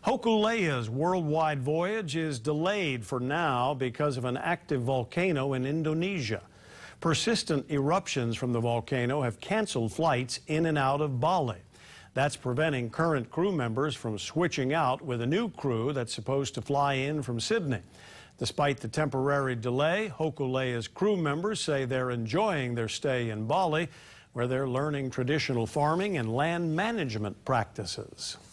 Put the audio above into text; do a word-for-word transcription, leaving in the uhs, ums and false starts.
Hokulea's worldwide voyage is delayed for now because of an active volcano in Indonesia. Persistent eruptions from the volcano have canceled flights in and out of Bali. That's preventing current crew members from switching out with a new crew that's supposed to fly in from Sydney. Despite the temporary delay, Hokulea's crew members say they're enjoying their stay in Bali, where they're learning traditional farming and land management practices.